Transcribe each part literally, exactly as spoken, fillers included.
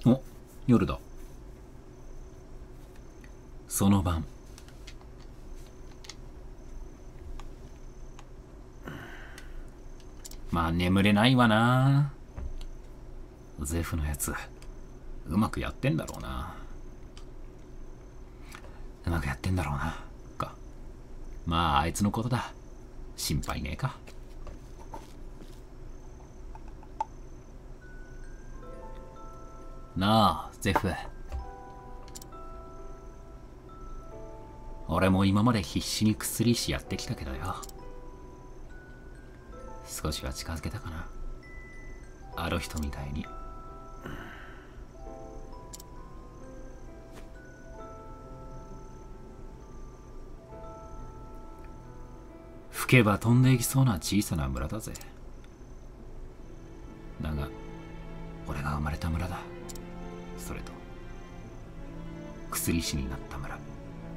お、夜だ。その晩。まあ眠れないわな。ゼフのやつうまくやってんだろうな。うまくやってんだろうなか。まああいつのことだ。心配ねえか。なあゼフ、俺も今まで必死に薬師やってきたけどよ、少しは近づけたかな、あの人みたいに。吹けば飛んでいきそうな小さな村だぜ。だが俺が生まれた村だ。それと薬師になった村。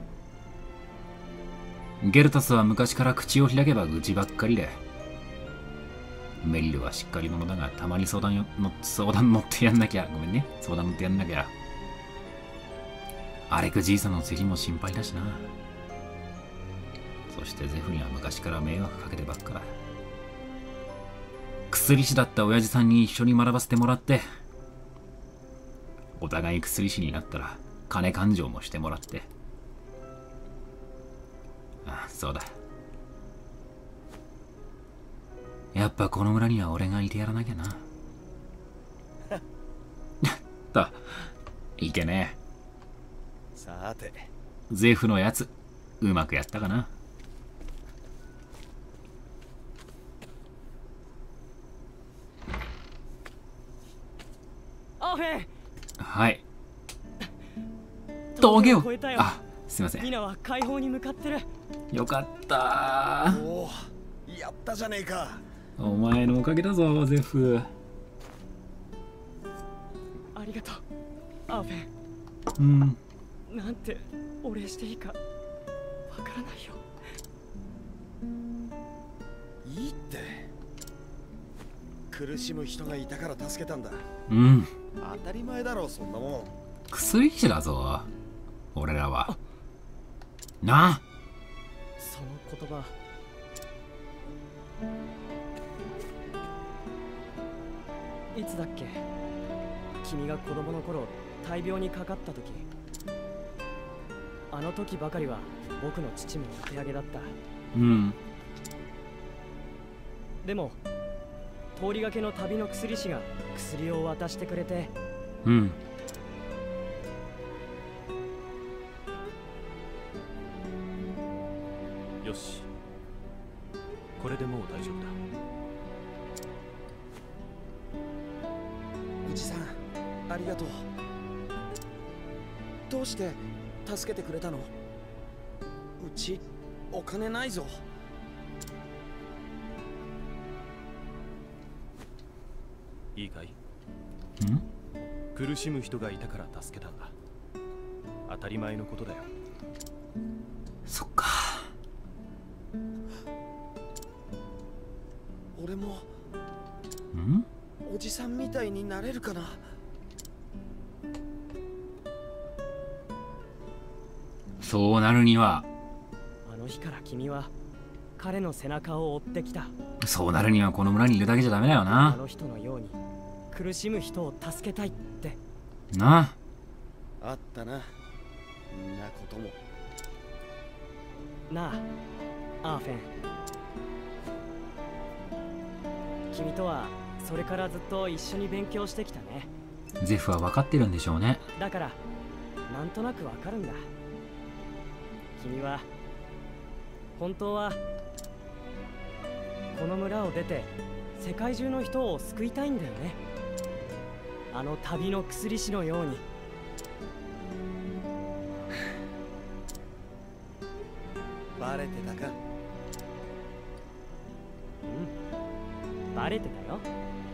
ゲルタスは昔から口を開けば愚痴ばっかりで、メリルはしっかり者だが、たまに相談よの相談乗ってやんなきゃ、ごめんね、相談乗ってやんなきゃ。アレクじいさんの次も心配だしな。そしてゼフには昔から迷惑かけてばっかだ。薬師だった親父さんに一緒に学ばせてもらって、お互い薬師になったら金勘定もしてもらって。ああ、そうだ。やっぱこの村には俺がいてやらなきゃな。といけねえ。 さてゼフのやつうまくやったかな。 アーフェン。 はい。峠を。 越えたよ。 あ、すいません。 ミナは解放に向かってる。 よかったー。 おお、やったじゃねえか。 お前のおかげだぞゼフ。 ありがとうアーフェン。 うんなんてお礼していいかわからないよ。 いいって、苦しむ人がいたから助けたんだ。 うん、 当たり前だろ、そんなもん。 薬師だぞ俺らは。なあ、 その言葉、いつだっけ、君が子供の頃大病にかかった時。あの時ばかりは僕の父もお手上げだった。 うん。 でも通りがけの旅の薬師が薬を渡してくれて。 うん。 よし、これでもう大丈夫だ。 おじさん、ありがとう。どうして助けてくれたの？うちお金ないぞ。 いいかい？ ん？ 苦しむ人がいたから助けたんだ。当たり前のことだよ。 そっか。 俺もん？ おじさんみたいになれるかな？ そうなるには、 あの日から君は彼の背中を追ってきた。 そうなるにはこの村にいるだけじゃダメだよあな。 の人のように苦しむ人を助けたいって。 なあったな、んなことも。 なあ、アーフェン。君とはそれからずっと一緒に勉強してきたね。 ゼフは分かってるんでしょうね。 だからなんとなくわかるんだ。君は本当はこの村を出て世界中の人を救いたいんだよね。あの旅の薬師のように。 バレてたか？ うん、バレてたよ。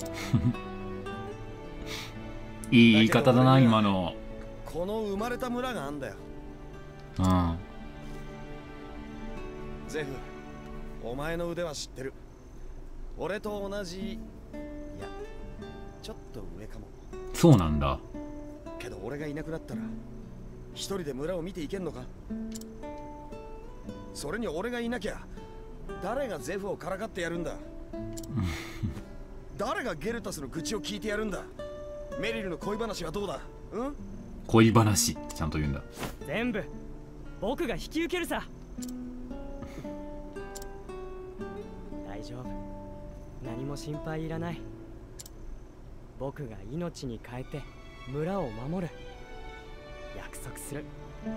いい言い方だな今の。 この生まれた村があんだよ。 うん。 ゼフ、お前の腕は知ってる。俺と同じ、いや、ちょっと上かも。 そうなんだ。 けど俺がいなくなったら一人で村を見ていけんのか。それに俺がいなきゃ誰がゼフをからかってやるんだ。誰がゲルタスの愚痴を聞いてやるんだ。メリルの恋話はどうだ。うん、 恋話ちゃんと言うんだ。 全部僕が引き受けるさ。大丈夫、何も心配いらない。僕が命に変えて村を守る約束する。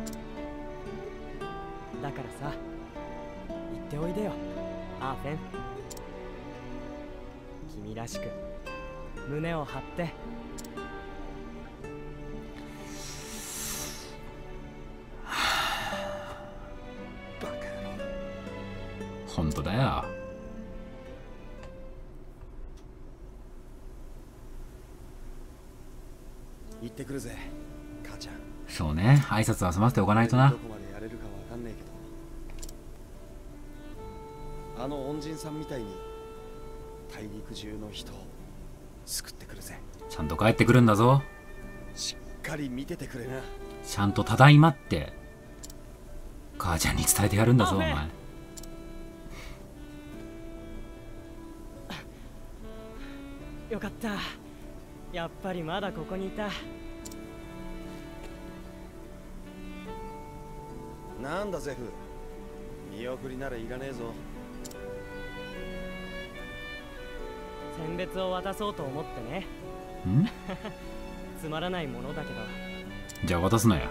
だからさ、言っておいでよアーフェン。君らしく胸を張って。 バカ野郎。 本当だよ。 行ってくるぜ母ちゃん。 そうね、挨拶は済ませておかないとな。 どこまでやれるかわかんねえけど、あの恩人さんみたいに大陸中の人を救ってくるぜ。 ちゃんと帰ってくるんだぞ。 しっかり見ててくれな。 ちゃんとただいまって母ちゃんに伝えてやるんだぞお前。 よかった、やっぱりまだここにいた。 なんだゼフ、見送りならいらねえぞ。 選別を渡そうと思ってね。 んつまらないものだけど。 じゃあ渡すなや。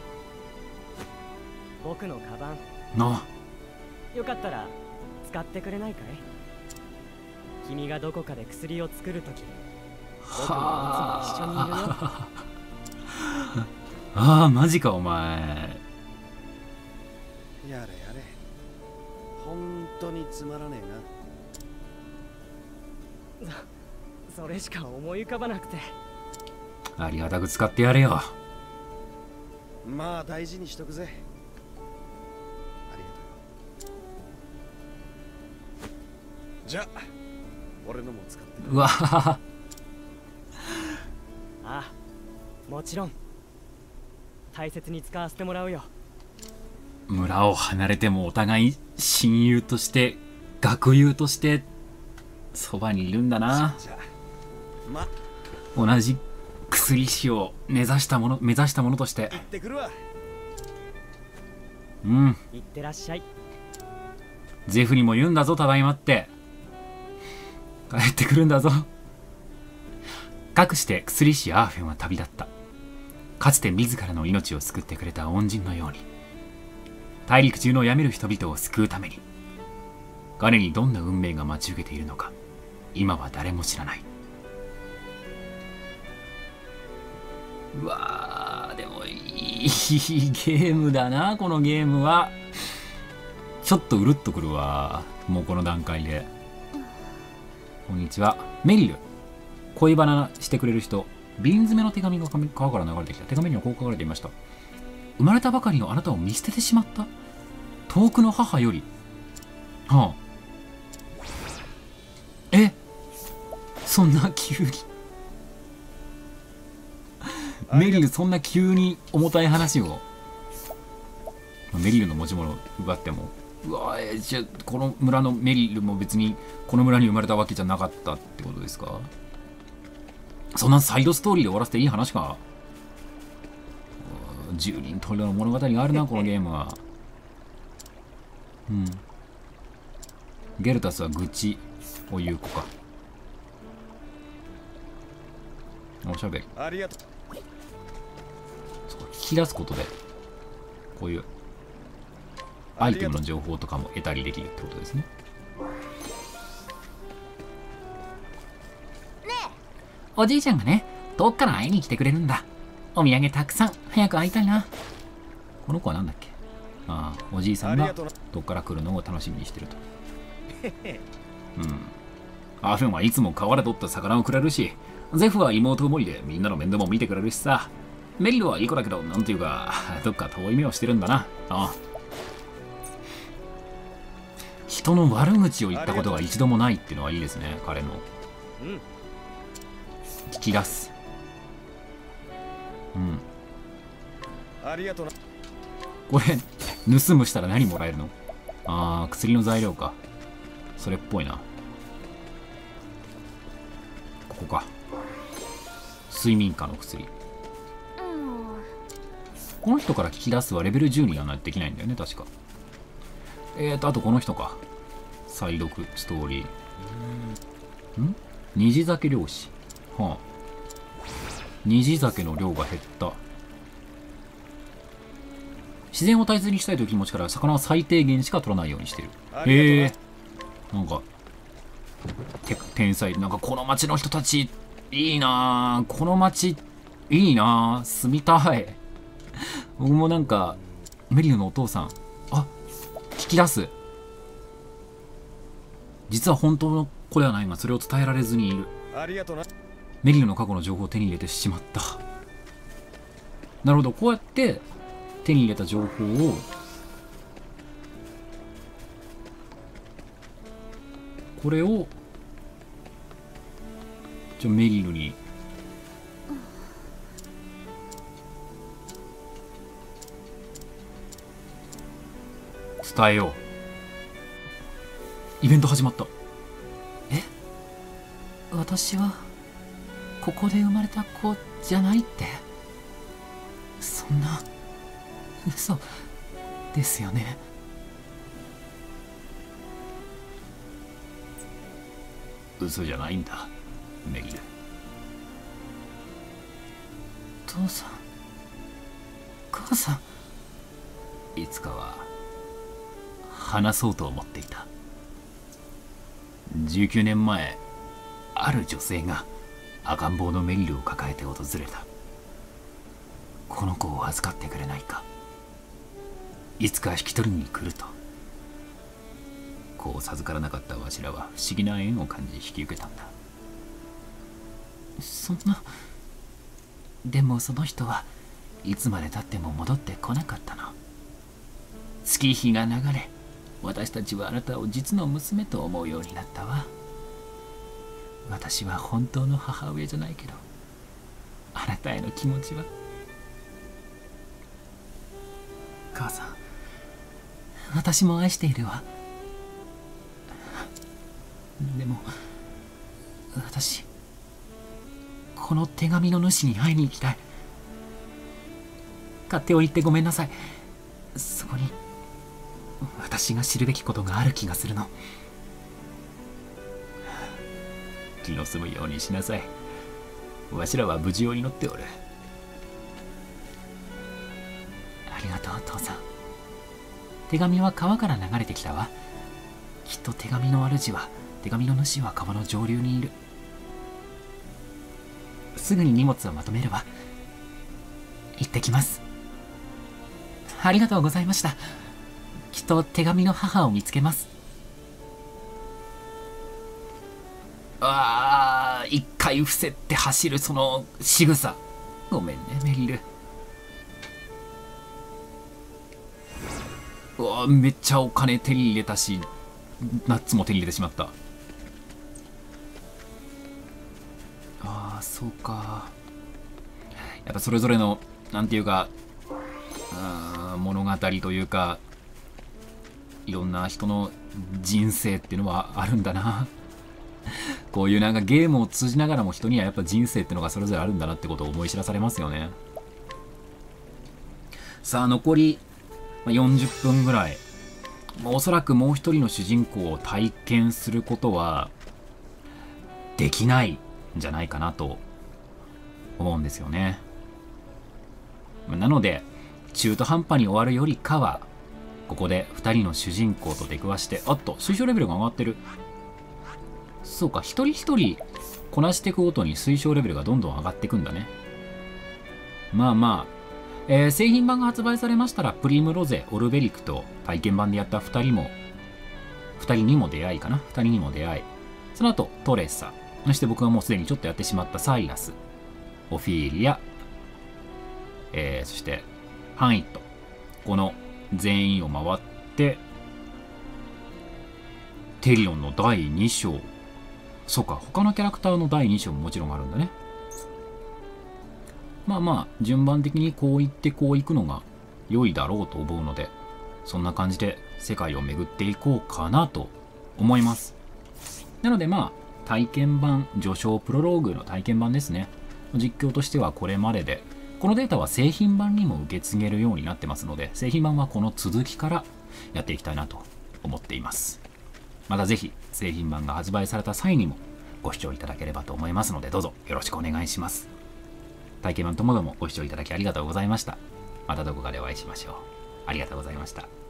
僕のカバンなよかったら使ってくれないかい。君がどこかで薬を作るとき、僕もいつも一緒にいるよ。 ああマジかお前。 やれやれ、本当につまらねえな。 そ、それしか思い浮かばなくて。 ありがたく使ってやれよ。 まあ大事にしとくぜ。ありがとう。じゃあ俺のも使ってくれ。 うわああ、もちろん大切に使わせてもらうよ。 村を離れてもお互い親友として学友としてそばにいるんだな。 じゃあま同じ薬師を目指したもの目指したものとして。 行ってくるわ。 うん、 行ってらっしゃい。 ゼフにも言うんだぞただいまって。帰ってくるんだぞ。かくして薬師アーフェンは旅立った。かつて自らの命を救ってくれた恩人のように大陸中の病める人々を救うために、彼にどんな運命が待ち受けているのか今は誰も知らない。うわー、でもいいゲームだなこのゲームは。ちょっとうるっとくるわもうこの段階で。こんにちは、メリル。恋バナしてくれる人。瓶詰めの手紙が川から流れてきた。手紙にはこう書かれていました。生まれたばかりのあなたを見捨ててしまった。遠くの母より。はあ。え、そんな急にメリルそんな急に重たい話を。メリルの持ち物を奪っても、うわえじゃあこの村のメリルも別にこの村に生まれたわけじゃなかったってことですか。そんなサイドストーリーで終わらせていい話か。十人十色の物語があるなこのゲームは。うん、ゲルタスは愚痴を言う子か。おしゃべり。 ありがとう。 そうか、聞き出すことでこういうアイテムの情報とかも得たりできるってことですね。おじいちゃんがね、遠くから会いに来てくれるんだ。お土産たくさん、早く会いたいな。この子はなんだっけ。ああ、おじいさんがどっから来るのを楽しみにしてると。うん。アーフェンはいつも川で取った魚をくれるし、ゼフは妹思いでみんなの面倒も見てくれるしさ。メリルはいい子だけど、なんていうか、どっか遠い目をしてるんだな。ああ。人の悪口を言ったことが一度もないっていうのはいいですね、彼の。 うん。 聞き出す。うん。 ありがとうな。 これ盗むしたら何もらえるの？あー、薬の材料か。それっぽいな。ここか。睡眠科の薬。この人から聞き出すはレベルじゅうにはなできないんだよね、確か。えーと、あとこの人か。再読ストーリー。ん？虹酒漁師。はあ。虹酒の量が減った。自然を大切にしたいという気持ちから魚は最低限しか取らないようにしてる。へえ。なんか、て天才。なんかこの町の人たち、いいなぁ。この町、いいなぁ。住みたい。僕もなんか、メリルのお父さん、あ、聞き出す。実は本当の子ではないが、それを伝えられずにいる。 ありがとうな。 メリルの過去の情報を手に入れてしまった。なるほど、こうやって手に入れた情報をこれをじゃメリルに伝えよう。イベント始まった。え、私はここで生まれた子じゃないって？そんな嘘ですよね。嘘じゃないんだ、メリル。父さん、母さん、いつかは話そうと思っていた。じゅうきゅうねんまえ、ある女性が赤ん坊のメリルを抱えて訪れた。この子を預かってくれないか、いつか引き取りに来ると。子を授からなかったわしらは不思議な縁を感じ引き受けたんだ。そんな。でもその人はいつまでたっても戻ってこなかったの。月日が流れ、私たちはあなたを実の娘と思うようになったわ。私は本当の母親じゃないけど、あなたへの気持ちは。母さん、私も愛しているわ。でも私、この手紙の主に会いに行きたい。勝手を言ってごめんなさい。そこに私が知るべきことがある気がするの。気の済むようにしなさい。わしらは無事を祈っておる。ありがとう、父さん。手紙は川から流れてきたわ。きっと手紙の主は手紙の主は川の上流にいる。すぐに荷物をまとめるわ。行ってきます。ありがとうございました。きっと手紙の母を見つけます。ああ、一回伏せって走るその仕草。ごめんね、メリル。うわ、めっちゃお金手に入れたし、ナッツも手に入れてしまった。ああ、そうか。やっぱそれぞれのなんていうか、あ物語というか、いろんな人の人生っていうのはあるんだな。こういうなんかゲームを通じながらも人にはやっぱ人生っていうのがそれぞれあるんだなってことを思い知らされますよね。さあ残りよんじゅっぷんぐらい。おそらくもう一人の主人公を体験することはできないんじゃないかなと思うんですよね。なので中途半端に終わるよりかはここでふたりの主人公と出くわして、あっと推奨レベルが上がってる。そうか、一人一人こなしていくごとに推奨レベルがどんどん上がっていくんだね。まあまあ、えー、製品版が発売されましたらプリムロゼ、オルベリクと体験版でやったふたりもふたりにも出会いかなふたりにも出会い、その後トレッサ、そして僕がもうすでにちょっとやってしまったサイラス、オフィーリア、えー、そしてハンイット、この全員を回ってテリオンのだいに章、そうか、他のキャラクターのだいに章ももちろんあるんだね。 まあまあ順番的にこういってこういくのが良いだろうと思うので、そんな感じで世界を巡っていこうかなと思います。なのでまあ体験版、序章プロローグの体験版ですね、実況としてはこれまでで、このデータは製品版にも受け継げるようになってますので、製品版はこの続きからやっていきたいなと思っています。またぜひ製品版が発売された際にもご視聴いただければと思いますので、どうぞよろしくお願いします。体験版ともどもご視聴いただきありがとうございました。またどこかでお会いしましょう。ありがとうございました。